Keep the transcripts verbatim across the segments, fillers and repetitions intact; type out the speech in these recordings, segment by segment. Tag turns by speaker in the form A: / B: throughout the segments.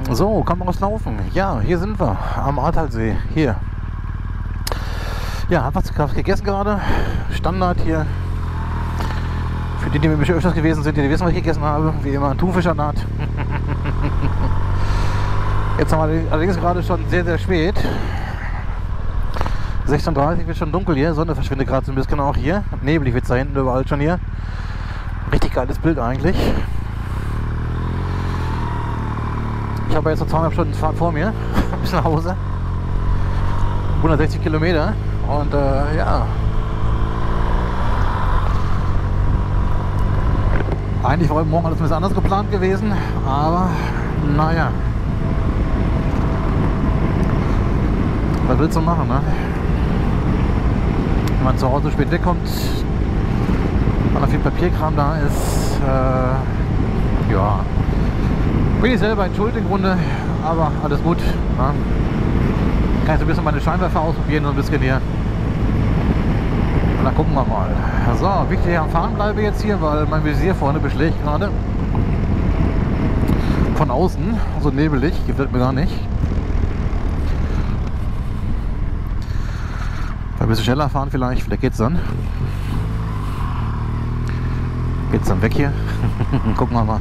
A: So, kann man rauslaufen. Ja, hier sind wir am Ahrtalsee. Hier. Ja, hab was, was gegessen gerade. Standard hier. Für die, die mit mir schon öfters gewesen sind, die wissen, was ich gegessen habe. Wie immer ein Thunfischsalat. Jetzt haben wir allerdings gerade schon sehr, sehr spät. sechzehn Uhr dreißig wird schon dunkel hier. Sonne verschwindet gerade so ein bisschen auch hier. Nebelig wird es da hinten überall schon hier. Richtig geiles Bild eigentlich. Ich habe jetzt noch zweieinhalb Stunden Fahrt vor mir. Bis nach Hause. hundertsechzig Kilometer. Und äh, ja. Eigentlich war heute Morgen alles ein bisschen anders geplant gewesen. Aber naja. Was willst du machen, ne? Wenn man zu Hause spät wegkommt, weil noch viel Papierkram da ist, äh, ja. Bin ich selber in Schuld im Grunde, aber alles gut. Ne? Kann ich so ein bisschen meine Scheinwerfer ausprobieren, so ein bisschen hier. Und dann gucken wir mal. So, wichtig am Fahren bleibe jetzt hier, weil mein Visier vorne beschlägt gerade. Von außen, so nebelig, gefällt mir gar nicht. Ein bisschen schneller fahren vielleicht, vielleicht geht's dann. Geht's dann weg hier? Gucken wir mal.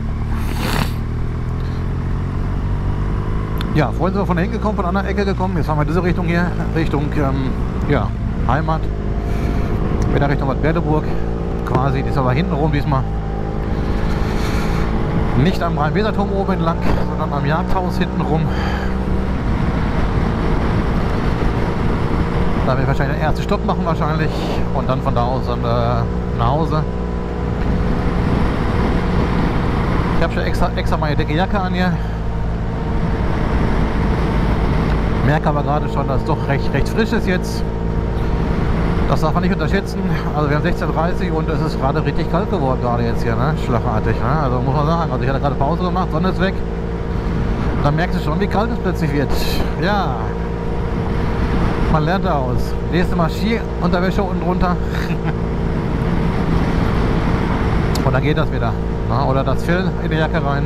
A: Ja, vorhin sind wir von der hingekommen, von der anderen Ecke gekommen. Jetzt fahren wir in diese Richtung hier, Richtung ähm, ja, Heimat. Wieder Richtung Bad Berleburg. Quasi, die ist aber hinten rum diesmal. Nicht am Rhein-Weser-Turm oben entlang, sondern am Jagdhaus hinten rum. Da werde ich wahrscheinlich den ersten Stopp machen wahrscheinlich und dann von da aus dann, äh, nach Hause. Ich habe schon extra, extra meine dicke Jacke an hier. Merke aber gerade schon, dass es doch recht, recht frisch ist jetzt. Das darf man nicht unterschätzen. Also wir haben sechzehn Uhr dreißig und es ist gerade richtig kalt geworden gerade jetzt hier, ne? Schlagartig, ne? Also muss man sagen. Also ich hatte gerade Pause gemacht, Sonne ist weg. Und dann merkst du schon, wie kalt es plötzlich wird. Ja. Man lernt aus. Nächstes Mal Ski-Unterwäsche unten drunter. Und dann geht das wieder. Na, oder das Fell in die Jacke rein.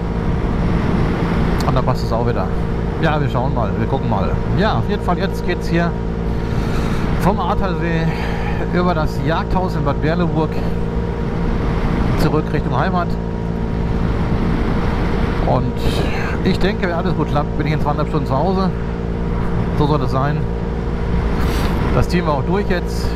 A: Und dann passt es auch wieder. Ja, wir schauen mal. Wir gucken mal. Ja, auf jeden Fall jetzt geht es hier vom Ahrtalsee über das Jagdhaus in Bad Berleburg zurück Richtung Heimat. Und ich denke, wenn alles gut klappt, bin ich in zweieinhalb Stunden zu Hause. So soll es sein. Das ziehen wir auch durch jetzt.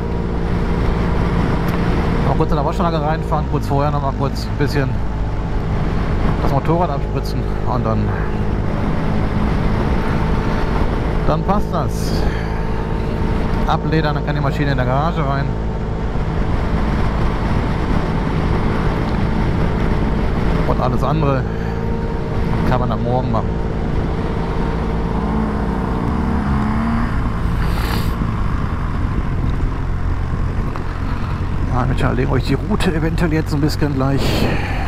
A: Noch kurz in der Waschanlage reinfahren, kurz vorher noch mal kurz ein bisschen das Motorrad abspritzen und dann dann passt das. Abledern, dann kann die Maschine in der Garage rein. Und alles andere kann man am Morgen machen. Ja, wir überlegen euch die Route eventuell jetzt ein bisschen gleich.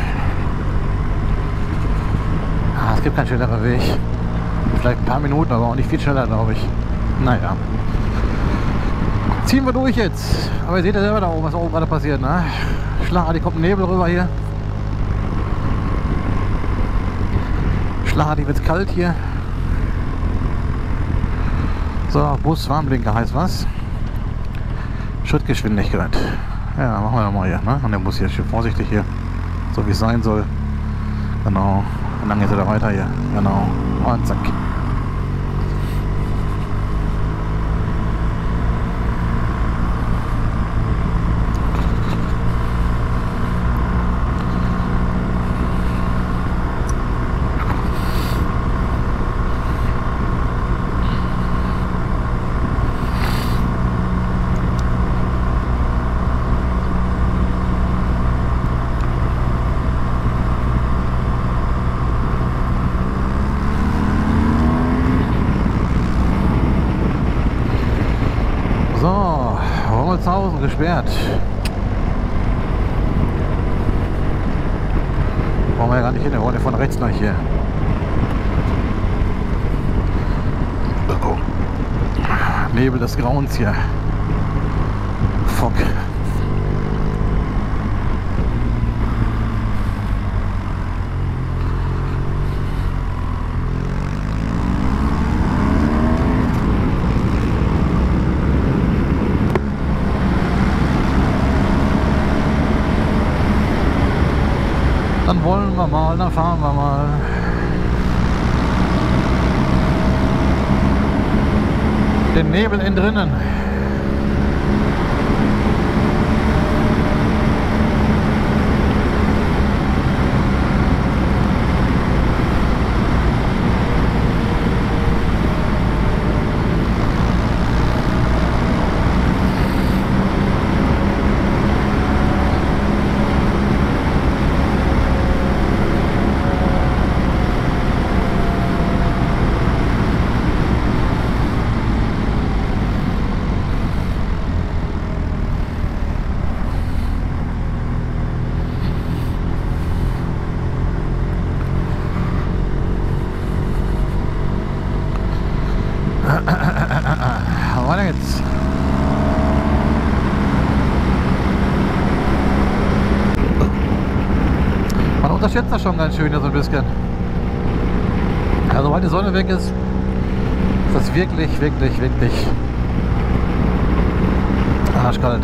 A: Ah, es gibt keinen schnelleren Weg. Vielleicht ein paar Minuten, aber auch nicht viel schneller, glaube ich. Naja. Ziehen wir durch jetzt. Aber ihr seht ja selber da oben, was da oben gerade passiert, ne? Schlagartig kommt ein Nebel rüber hier. Schlagartig wird es kalt hier. So, Bus, Warnblinker heißt was? Schrittgeschwindigkeit. Ja, machen wir doch mal hier, ne? Und der Bus hier, schön vorsichtig hier. So wie es sein soll. Genau. Und dann geht er da weiter hier. Genau. Und zack. Rommelshausen gesperrt. Brauchen wir ja gar nicht hin, wir wollen ja von rechts gleich hier. Oh. Nebel des Grauens hier. Fuck. Dann wollen wir mal, dann fahren wir mal. Den Nebel innen drinnen. Weiter geht's. Man unterschätzt das schon ganz schön hier so ein bisschen. Also, sobald die Sonne weg ist, ist das wirklich, wirklich, wirklich arschkalt.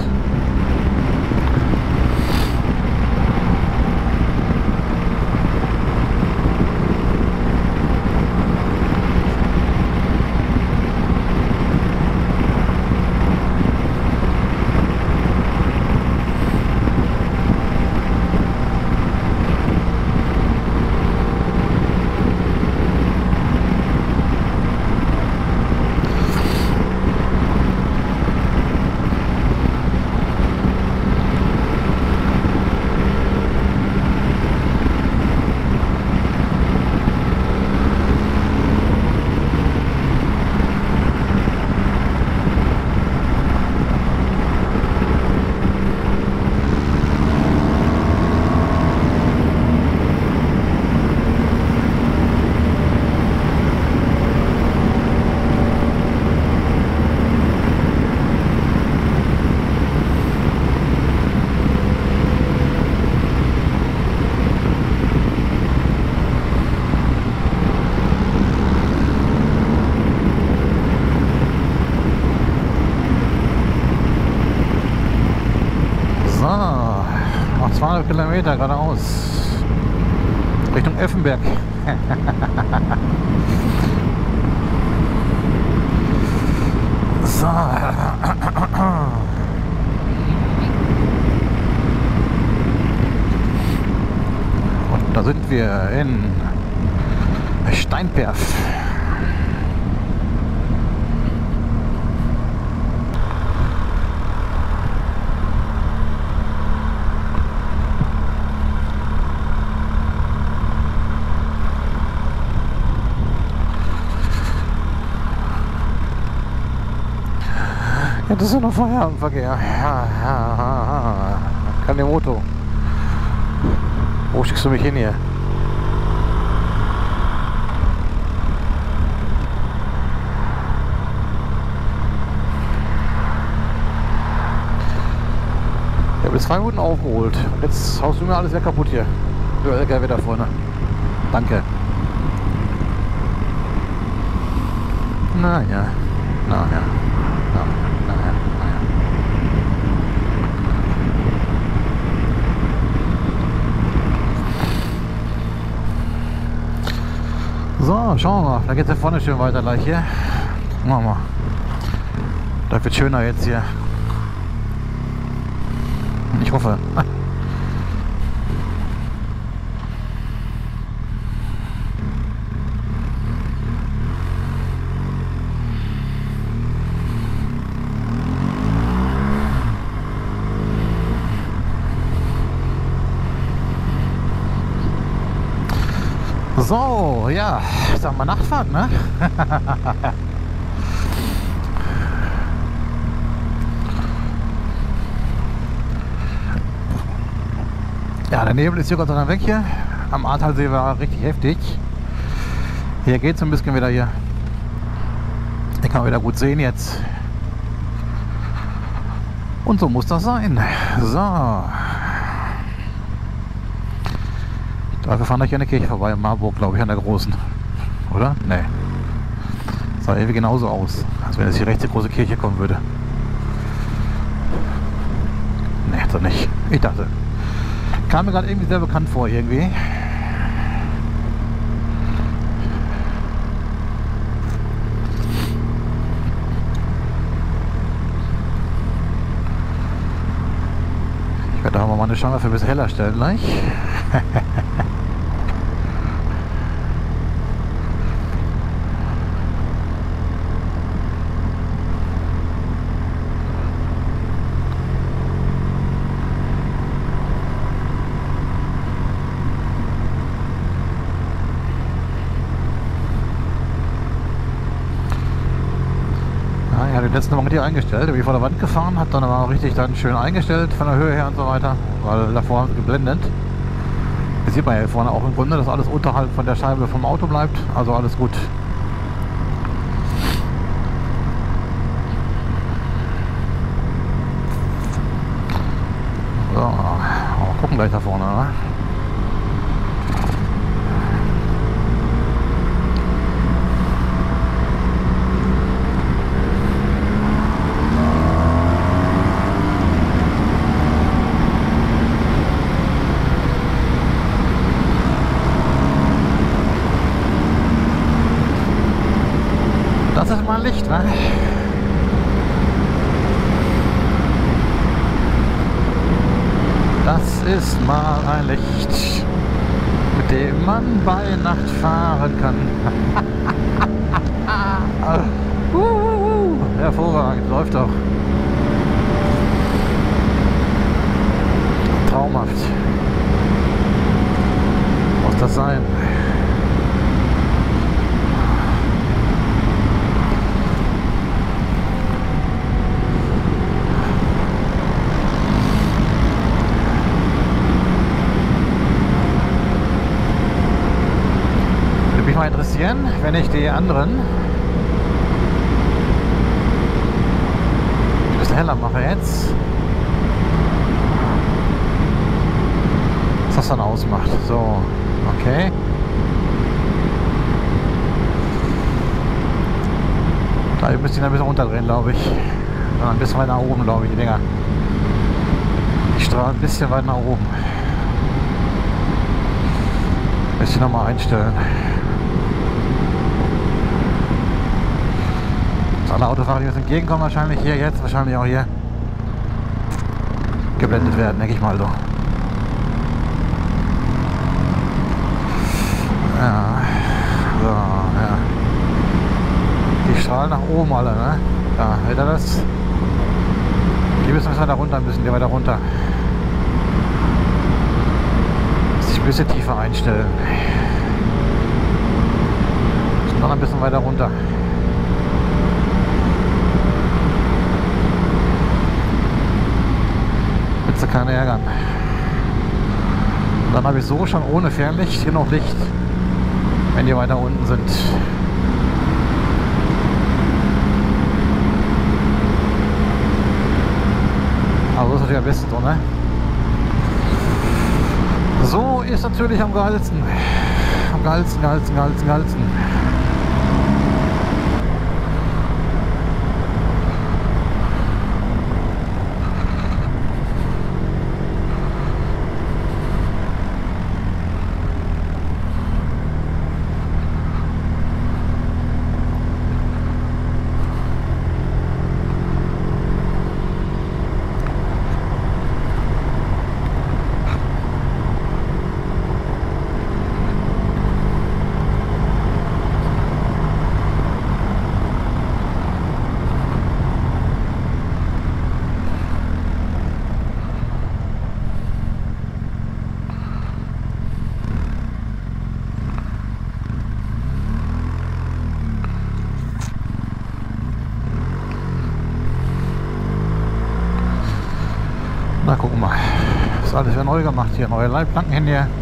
A: Noch zweihundert Kilometer geradeaus Richtung Effenberg. So. Und da sind wir in Steinperf. Ja, das ist ja noch Feierabendverkehr. Ja, ja, ja. Kanemoto. Wo schickst du mich hin hier? Ich habe jetzt zwei Minuten aufgeholt. Und jetzt haust du mir alles wieder kaputt hier. Du L K W da vorne. Danke. Naja. Naja. So, schauen wir mal. Da geht es ja vorne schön weiter gleich hier. Machen wir mal. Das wird schöner jetzt hier. Ich hoffe. So, ja, sagen wir Nachtfahrt, ne? Ja, der Nebel ist hier Gott sei Dank weg hier. Am Ahrtalsee war richtig heftig. Hier geht es ein bisschen wieder hier. Hier kann man wieder gut sehen jetzt. Und so muss das sein. So. Dafür fahren wir hier an der Kirche vorbei, in Marburg, glaube ich, an der großen. Oder? Ne. Sah irgendwie genauso aus, als wenn jetzt hier rechts die große Kirche kommen würde. Ne, doch nicht. Ich dachte. Kam mir gerade irgendwie sehr bekannt vor, irgendwie. Ich werde auch mal eine Scheinwerfer ein bisschen heller stellen gleich. Ich hatte die letzten Mal richtig eingestellt, bin ich vor der Wand gefahren, hat dann aber auch richtig dann schön eingestellt von der Höhe her und so weiter, weil davor haben sie geblendet. Das sieht man ja hier vorne auch im Grunde, dass alles unterhalb von der Scheibe vom Auto bleibt, also alles gut. So, mal gucken gleich da vorne, oder? Das ist mal Licht, ne? Das ist mal ein Licht, mit dem man bei Nacht fahren kann. uh, uh, uh. Hervorragend, läuft doch. Traumhaft. Muss das sein? Mal interessieren, wenn ich die anderen ein bisschen heller mache jetzt, was das dann ausmacht. So, okay. Da müsste ich ein bisschen runterdrehen, glaube ich. Ein bisschen weit nach oben, glaube ich, die Dinger. Ich strahle ein bisschen weit nach oben. Müsste ich nochmal einstellen. Alle Autofahrer, die uns entgegenkommen, wahrscheinlich hier jetzt, wahrscheinlich auch hier geblendet werden, denke ich mal so. Ja, so, ja. Die strahlen nach oben alle, ne? Ja, hört ihr das? Die müssen weiter runter, müssen die weiter runter. Sich ein bisschen tiefer einstellen. Noch ein bisschen weiter runter. Keine ärgern. Dann habe ich so schon ohne Fernlicht genug Licht, wenn die weiter unten sind. Aber so ist natürlich am besten so, ne? So ist natürlich am geilsten. Am geilsten, geilsten, geilsten, geilsten. Na, gucken wir mal. Das ist alles wieder neu gemacht hier. Neue Leitplanken hin hier.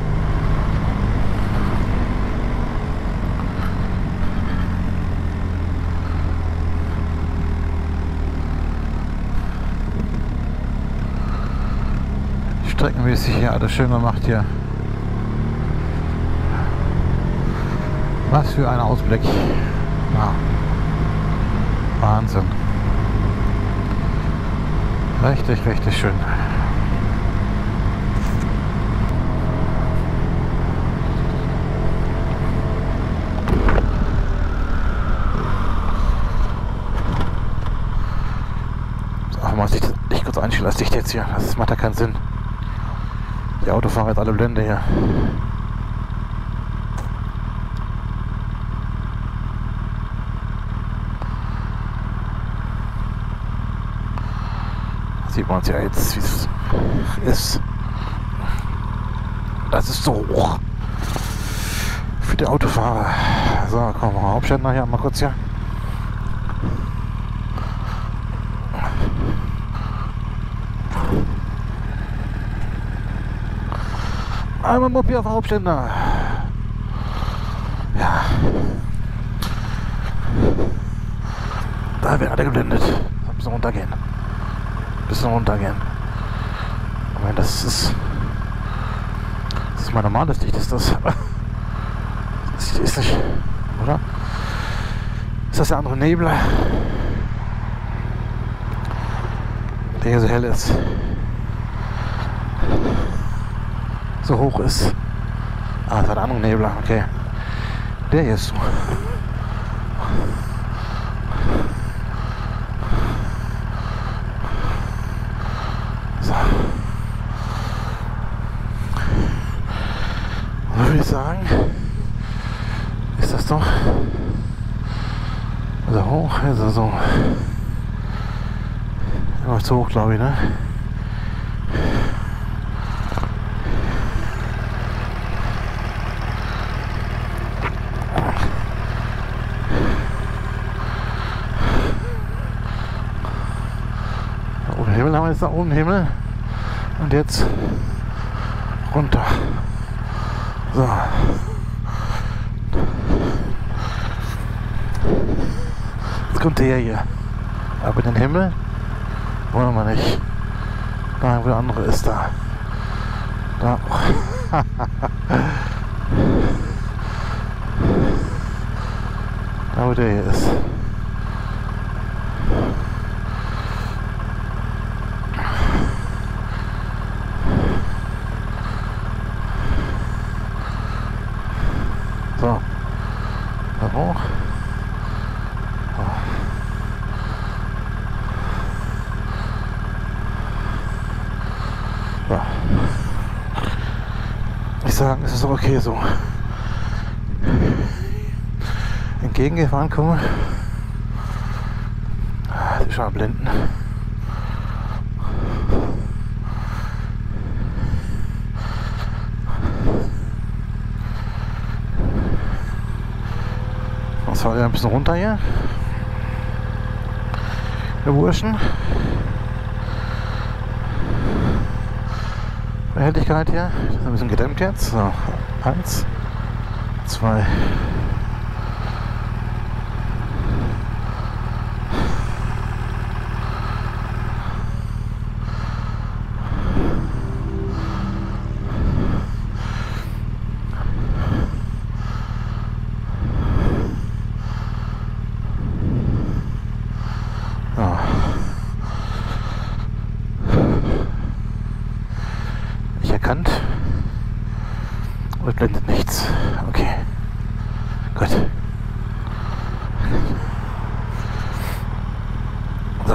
A: Streckenmäßig hier alles schön gemacht hier. Was für ein Ausblick. Ja. Wahnsinn. Richtig, richtig schön. das Licht jetzt hier. Das macht ja keinen Sinn. Die Autofahrer jetzt alle Blende hier. Sieht man es ja jetzt, wie es ist. Das ist so hoch für die Autofahrer. So, komm mal, Hauptstädter hier mal kurz hier. Einmal Moppi auf Hauptständer. Ja. Da werden alle geblendet. Ein bisschen runtergehen. Ein bisschen runtergehen. Ich meine, das ist. Das ist mein normales Licht, ist das. Das ist nicht. Oder? Ist das der andere Nebel? Der hier so hell ist. So hoch ist. Ah, das war der andere Nebel, okay. Der hier ist so. So. So würde ich sagen, ist das doch so hoch, also so. Immer zu hoch, glaube ich, ne? Himmel haben wir jetzt da oben Himmel und jetzt runter. So. Jetzt kommt der hier. Aber den Himmel wollen wir nicht. Da, wo der andere ist, da. Da. Da, wo der hier ist. So, da hoch. So. Ich sage, es ist okay so. Entgegengefahren komme. Das ist schon blenden. Jetzt fahren wir ein bisschen runter hier. Wir Burschen. Helligkeit hier. Das ist ein bisschen gedämmt jetzt. So, eins, zwei. Erkannt und blendet nichts. Okay, gut. So.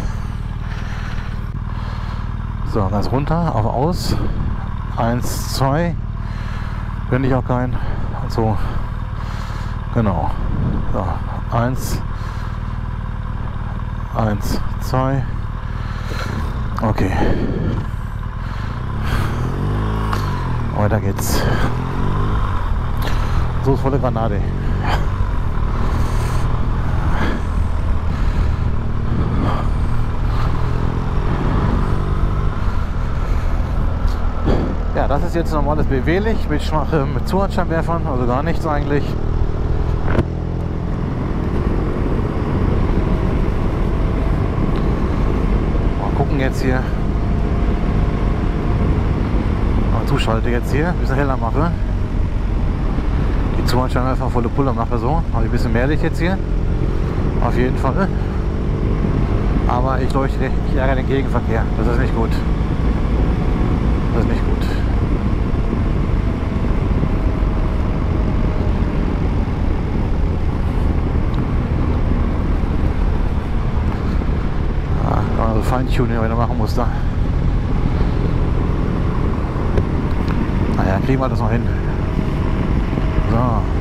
A: So, ganz runter, auf aus. Eins, zwei. Blende ich auch keinen. So. Genau. So. Eins. Eins, zwei. Okay. Weiter geht's. So ist volle Granate. Ja, das ist jetzt normales B W-Licht mit, äh, mit Zusatzscheinwerfern, also gar nichts eigentlich. Mal gucken jetzt hier. Zuschalte jetzt hier, ein bisschen heller mache. Die Zuscheinwerfer volle Pulle mache so. Habe ich ein bisschen mehr Licht jetzt hier. Auf jeden Fall. Aber ich leuchte, ich ärgere den Gegenverkehr. Das ist nicht gut. Das ist nicht gut. Ja, also Feintuning Tuning wieder machen musste. Naja, kriegen wir das noch hin. So.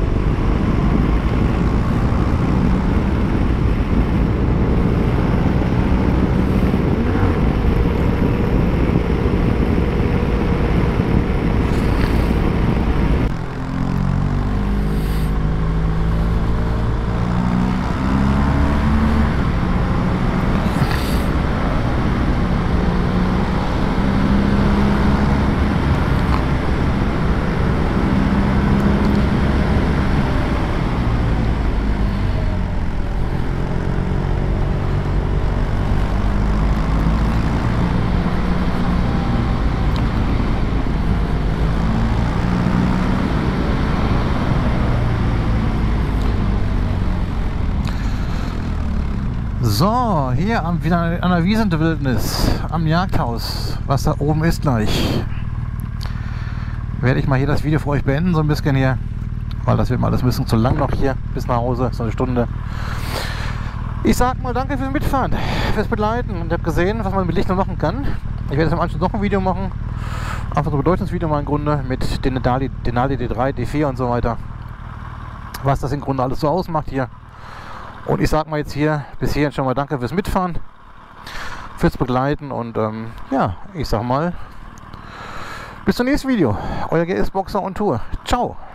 A: So, hier am, wieder an der Wiese in der Wildnis, am Jagdhaus, was da oben ist gleich, werde ich mal hier das Video für euch beenden, so ein bisschen hier, weil das wird mal alles ein bisschen zu lang noch hier, bis nach Hause, so eine Stunde. Ich sag mal danke fürs Mitfahren, fürs Begleiten und ihr habt gesehen, was man mit Licht noch machen kann. Ich werde jetzt am Anschluss noch ein Video machen, einfach so ein Bedeutungsvideo mal im Grunde, mit den Denali D drei, D vier und so weiter, was das im Grunde alles so ausmacht hier. Und ich sag mal jetzt hier bis hierhin schon mal danke fürs Mitfahren, fürs Begleiten und ähm, ja, ich sag mal bis zum nächsten Video. Euer G S Boxer on Tour. Ciao!